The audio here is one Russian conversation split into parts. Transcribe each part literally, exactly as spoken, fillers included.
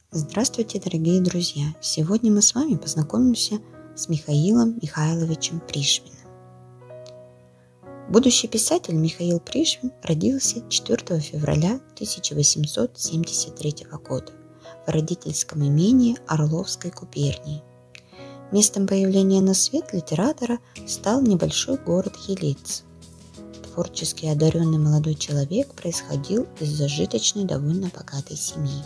Здравствуйте, дорогие друзья! Сегодня мы с вами познакомимся с Михаилом Михайловичем Пришвиным. Будущий писатель Михаил Пришвин родился четвёртого февраля тысяча восемьсот семьдесят третьего года в родительском имении Орловской губернии. Местом появления на свет литератора стал небольшой город Елец. Творчески одаренный молодой человек происходил из зажиточной, довольно богатой семьи.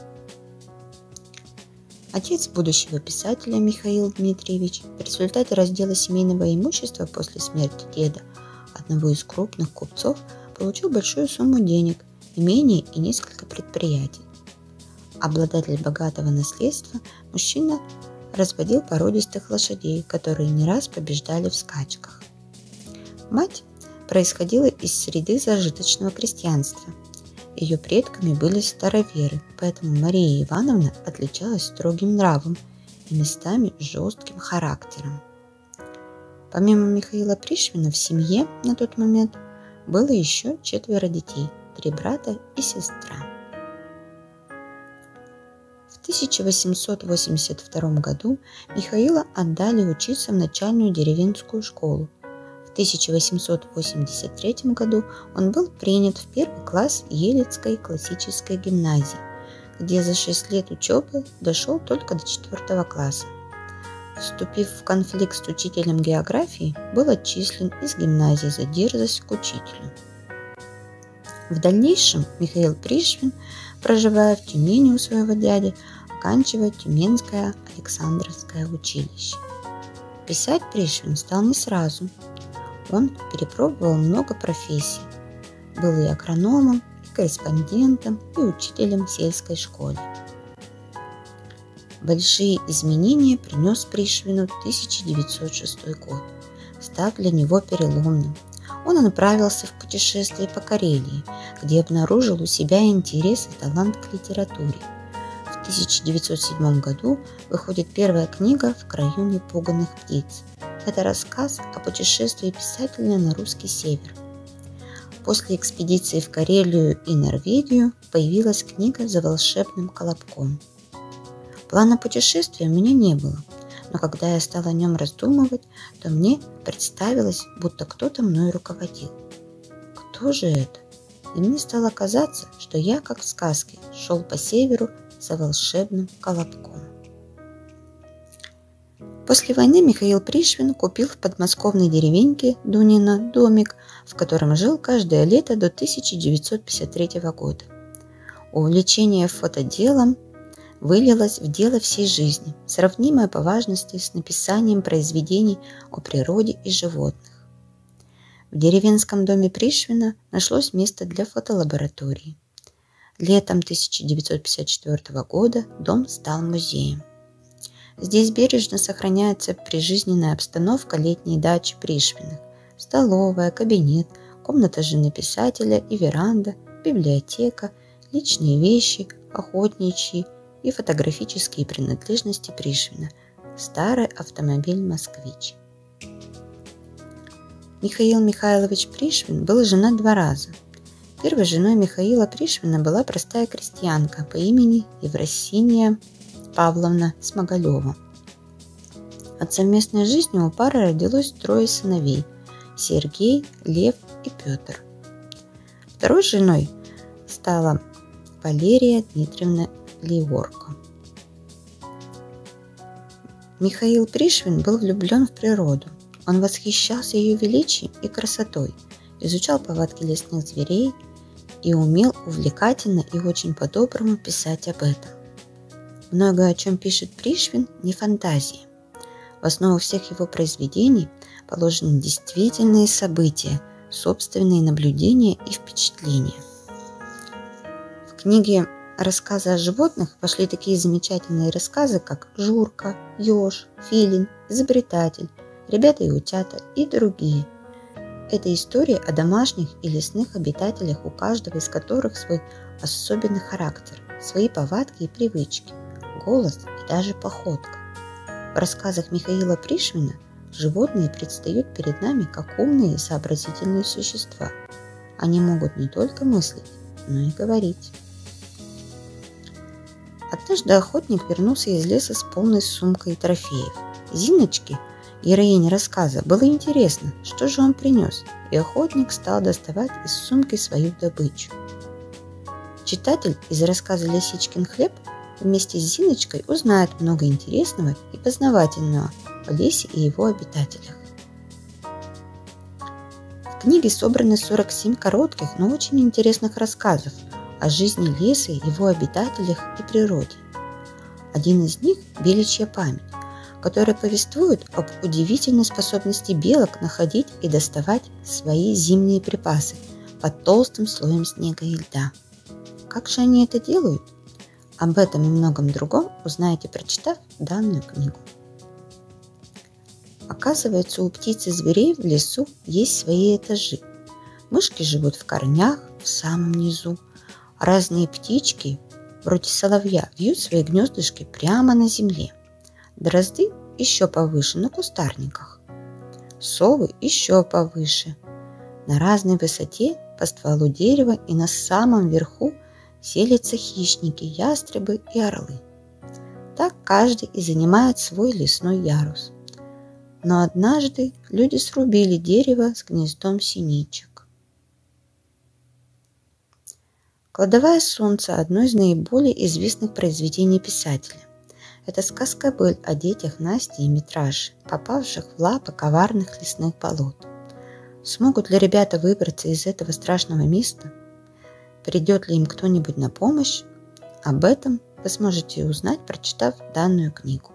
Отец будущего писателя Михаил Дмитриевич в результате раздела семейного имущества после смерти деда, одного из крупных купцов, получил большую сумму денег, имение и несколько предприятий. Обладатель богатого наследства, мужчина разводил породистых лошадей, которые не раз побеждали в скачках. Мать происходила из среды зажиточного крестьянства. Ее предками были староверы, поэтому Мария Ивановна отличалась строгим нравом и местами жестким характером. Помимо Михаила Пришвина в семье на тот момент было еще четверо детей, три брата и сестра. В тысяча восемьсот восемьдесят втором году Михаила отдали учиться в начальную деревенскую школу. В тысяча восемьсот восемьдесят третьем году он был принят в первый класс Елецкой классической гимназии, где за шесть лет учебы дошел только до четвертого класса. Вступив в конфликт с учителем географии, был отчислен из гимназии за дерзость к учителю. В дальнейшем Михаил Пришвин, проживая в Тюмени у своего дяди, оканчивает Тюменское Александровское училище. Писать Пришвин стал не сразу. Он перепробовал много профессий. Был и агрономом, и корреспондентом, и учителем в сельской школе. Большие изменения принес Пришвину тысяча девятьсот шестой год, став для него переломным. Он направился в путешествие по Карелии, где обнаружил у себя интерес и талант к литературе. В тысяча девятьсот седьмом году выходит первая книга «В краю непуганых птиц». Это рассказ о путешествии писателя на русский север. После экспедиции в Карелию и Норвегию появилась книга «За волшебным колобком». Плана путешествия у меня не было, но когда я стала о нем раздумывать, то мне представилось, будто кто-то мной руководил. Кто же это? И мне стало казаться, что я, как в сказке, шел по северу за волшебным колобком. После войны Михаил Пришвин купил в подмосковной деревеньке Дунино домик, в котором жил каждое лето до тысяча девятьсот пятьдесят третьего года. Увлечение фотоделом вылилось в дело всей жизни, сравнимое по важности с написанием произведений о природе и животных. В деревенском доме Пришвина нашлось место для фотолаборатории. Летом тысяча девятьсот пятьдесят четвёртого года дом стал музеем. Здесь бережно сохраняется прижизненная обстановка летней дачи Пришвиных: столовая, кабинет, комната жены писателя и веранда, библиотека, личные вещи, охотничьи и фотографические принадлежности Пришвина, старый автомобиль «Москвич». Михаил Михайлович Пришвин был женат два раза. Первой женой Михаила Пришвина была простая крестьянка по имени Евросиния Павловна Смоголева. От совместной жизни у пары родилось трое сыновей – Сергей, Лев и Петр. Второй женой стала Валерия Дмитриевна Леворко. Михаил Пришвин был влюблен в природу. Он восхищался ее величием и красотой, изучал повадки лесных зверей и умел увлекательно и очень по-доброму писать об этом. Многое, о чем пишет Пришвин, не фантазии. В основу всех его произведений положены действительные события, собственные наблюдения и впечатления. В книге «Рассказы о животных» вошли такие замечательные рассказы, как «Журка», «Еж», «Филин», «Изобретатель», «Ребята и утята» и другие. Это истории о домашних и лесных обитателях, у каждого из которых свой особенный характер, свои повадки и привычки, голос и даже походка. В рассказах Михаила Пришвина животные предстают перед нами как умные и сообразительные существа. Они могут не только мыслить, но и говорить. Однажды охотник вернулся из леса с полной сумкой трофеев. Зиночке, героине рассказа, было интересно, что же он принес, и охотник стал доставать из сумки свою добычу. Читатель из рассказа «Лисичкин хлеб» вместе с Зиночкой узнает много интересного и познавательного о лесе и его обитателях. В книге собраны сорок семь коротких, но очень интересных рассказов о жизни леса, его обитателях и природе. Один из них – «Беличья память», который повествует об удивительной способности белок находить и доставать свои зимние припасы под толстым слоем снега и льда. Как же они это делают? Об этом и многом другом узнаете, прочитав данную книгу. Оказывается, у птиц и зверей в лесу есть свои этажи. Мышки живут в корнях, в самом низу. Разные птички, вроде соловья, вьют свои гнездышки прямо на земле. Дрозды еще повыше, на кустарниках. Совы еще повыше. На разной высоте по стволу дерева и на самом верху селятся хищники, ястребы и орлы. Так каждый и занимает свой лесной ярус. Но однажды люди срубили дерево с гнездом синичек. «Кладовая солнца» – одно из наиболее известных произведений писателя. Это сказка быль о детях Насти и Митраши, попавших в лапы коварных лесных болот. Смогут ли ребята выбраться из этого страшного места? Придет ли им кто-нибудь на помощь? Об этом вы сможете узнать, прочитав данную книгу.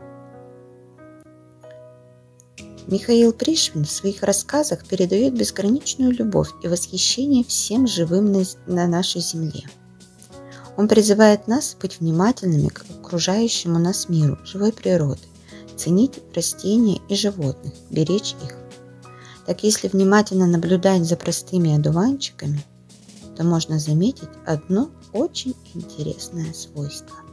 Михаил Пришвин в своих рассказах передает безграничную любовь и восхищение всем живым на, на нашей земле. Он призывает нас быть внимательными к окружающему нас миру, живой природы, ценить растения и животных, беречь их. Так если внимательно наблюдать за простыми одуванчиками, то можно заметить одно очень интересное свойство.